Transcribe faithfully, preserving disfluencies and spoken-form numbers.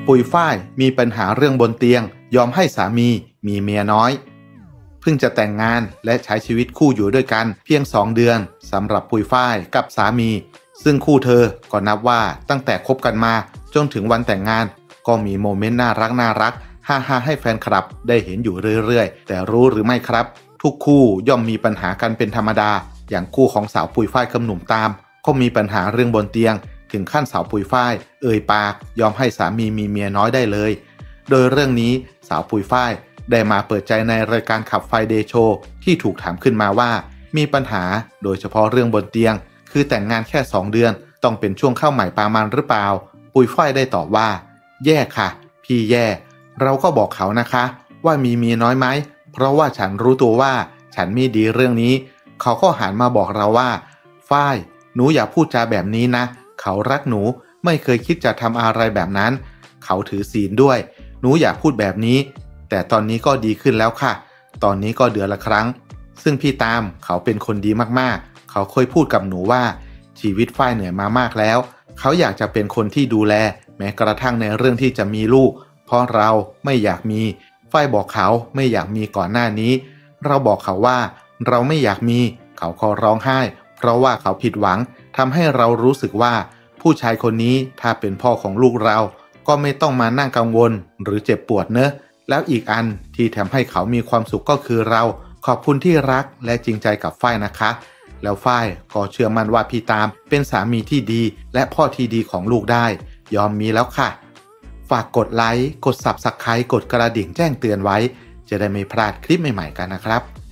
ปุยฝ้ายมีปัญหาเรื่องบนเตียงยอมให้สามีมีเมียน้อยเพิ่งจะแต่งงานและใช้ชีวิตคู่อยู่ด้วยกันเพียงสองเดือนสำหรับปุยฝ้ายกับสามีซึ่งคู่เธอก็นับว่าตั้งแต่คบกันมาจนถึงวันแต่งงานก็มีโมเมนต์น่ารักน่ารักฮ่าฮ่าให้แฟนคลับได้เห็นอยู่เรื่อยๆแต่รู้หรือไม่ครับทุกคู่ย่อมมีปัญหากันเป็นธรรมดาอย่างคู่ของสาวปุยฝ้ายกับหนุ่มตามก็มีปัญหาเรื่องบนเตียงถึงขั้นสาวปุยฝ้ายเอ่ยปากยอมให้สามีมีเมียน้อยได้เลยโดยเรื่องนี้สาวปุยฝ้ายได้มาเปิดใจในรายการขับไฟเดย์โชว์ที่ถูกถามขึ้นมาว่ามีปัญหาโดยเฉพาะเรื่องบนเตียงคือแต่งงานแค่สองเดือนต้องเป็นช่วงเข้าใหม่ปามันหรือเปล่าปุยฝ้ายได้ตอบว่าแย่ค่ะพี่แย่เราก็บอกเขานะคะว่ามีเมียน้อยไหมเพราะว่าฉันรู้ตัวว่าฉันไม่ดีเรื่องนี้เขาก็หันมาบอกเราว่าฝ้ายหนูอย่าพูดจาแบบนี้นะเขารักหนูไม่เคยคิดจะทำอะไรแบบนั้นเขาถือศีลด้วยหนูอย่าพูดแบบนี้แต่ตอนนี้ก็ดีขึ้นแล้วค่ะตอนนี้ก็เดือนละครั้งซึ่งพี่ตามเขาเป็นคนดีมากๆเขาเคยพูดกับหนูว่าชีวิตฝ้ายเหนื่อยมามากแล้วเขาอยากจะเป็นคนที่ดูแลแม้กระทั่งในเรื่องที่จะมีลูกเพราะเราไม่อยากมีฝ้ายบอกเขาไม่อยากมีก่อนหน้านี้เราบอกเขาว่าเราไม่อยากมีเขาก็ร้องไห้เพราะว่าเขาผิดหวังทำให้เรารู้สึกว่าผู้ชายคนนี้ถ้าเป็นพ่อของลูกเราก็ไม่ต้องมานั่งกังวลหรือเจ็บปวดเนอะแล้วอีกอันที่ทำให้เขามีความสุขก็คือเราขอบคุณที่รักและจริงใจกับฝ้ายนะคะแล้วฝ้ายก็เชื่อมั่นว่าพี่ตามเป็นสามีที่ดีและพ่อที่ดีของลูกได้ยอมมีแล้วค่ะฝากกดไลค์กด ซับสไครบ์ กดกระดิ่งแจ้งเตือนไว้จะได้ไม่พลาดคลิปใหม่ๆกันนะครับ